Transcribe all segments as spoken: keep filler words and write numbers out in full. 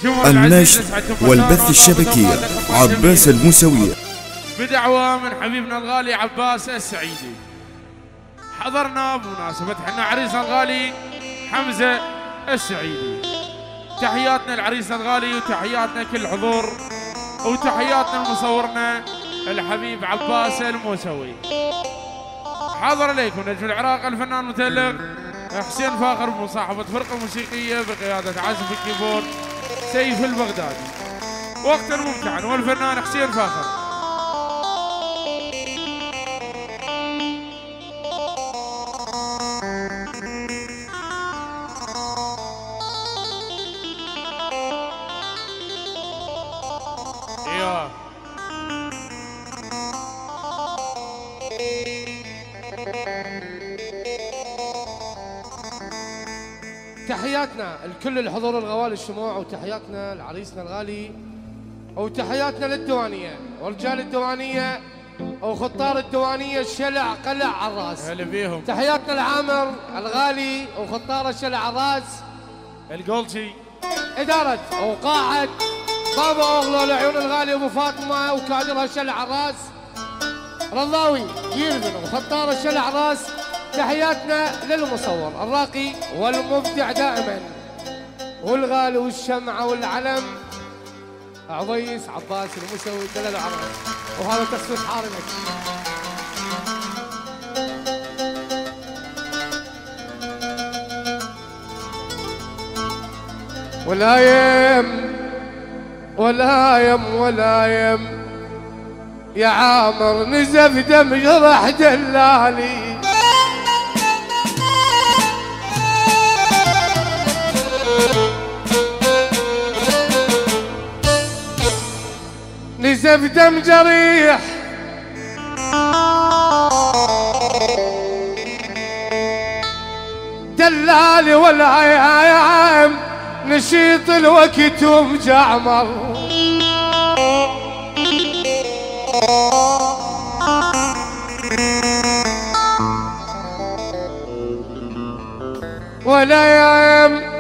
النشر والبث الشبكي عباس الموسوي بدعوة من حبيبنا الغالي عباس السعيدي. حضرنا بمناسبة حنا عريسنا الغالي حمزة السعيدي. تحياتنا لعريسنا الغالي وتحياتنا كل حضور وتحياتنا لمصورنا الحبيب عباس الموسوي. حاضر عليكم نجم العراق الفنان المتألق حسين فاخر بمصاحبة فرقة موسيقية بقيادة عازف الكيبورد سيف البغدادي. وقتا ممتعا والفنان حسين فاخر. تحياتنا لكل الحضور الغوالي الشموع، وتحياتنا لعريسنا الغالي، وتحياتنا للديوانية ورجال الديوانية وخطار الديوانية الشلع قلع على الراس. هلا بيهم. تحياتنا لعامر الغالي وخطار الشلع على الراس. القولشي إدارة وقاعة بابا أغلو العيون الغالي أبو فاطمة وكادرها الشلع على الراس. رضاوي يربن وخطار الشلع على الراس. تحياتنا للمصور الراقي والمبدع دائما والغالي والشمعة والعلم عضيس عباس الموسوي دلال العرب. وهذا تصفيق حارمك. ولايم ولايم ولايم يا عامر نزف دم جرح دلالي. نزف دم جريح دلالي والعيام نشيط الوقت ومجعمر. ولايام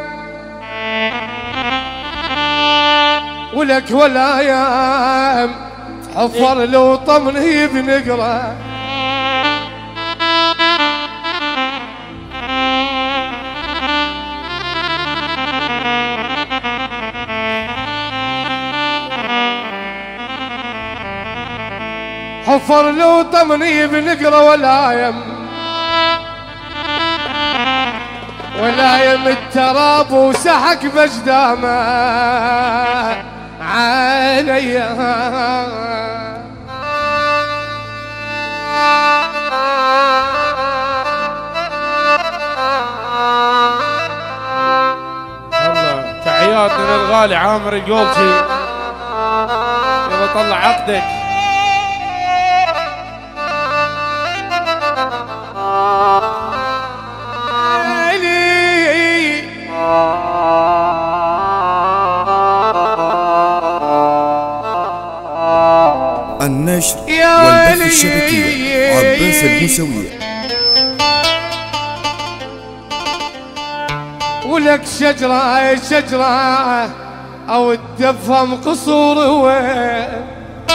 ولك ولايام حفر لو طمني بنقرا. حفر لو طمني بنقرا ولايم ولايم التراب وسحك بجدامه عليا. الله تحياتنا للغالي عامر القولشي. يلا طلع عقدك. النشر والبث الشبكي عباس الموسوي. ولك شجرة شجرة أو الدفهم قصور وين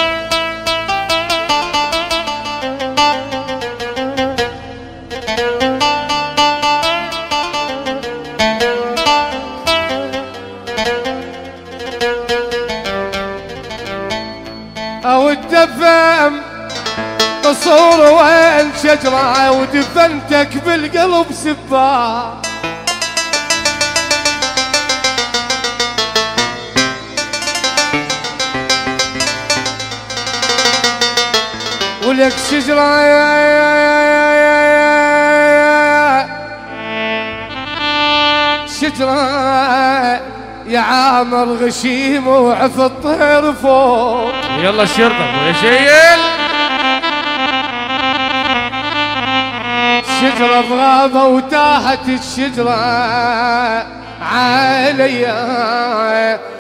أو الدفم قصور وين شجرة ودفنتك بالقلب سبا. ولك شجرة شجرة يا عامر غشيم وعف الطير فوق. يلا الشرطة يا شيل. شجرة بغابة وتاهت الشجرة عليا.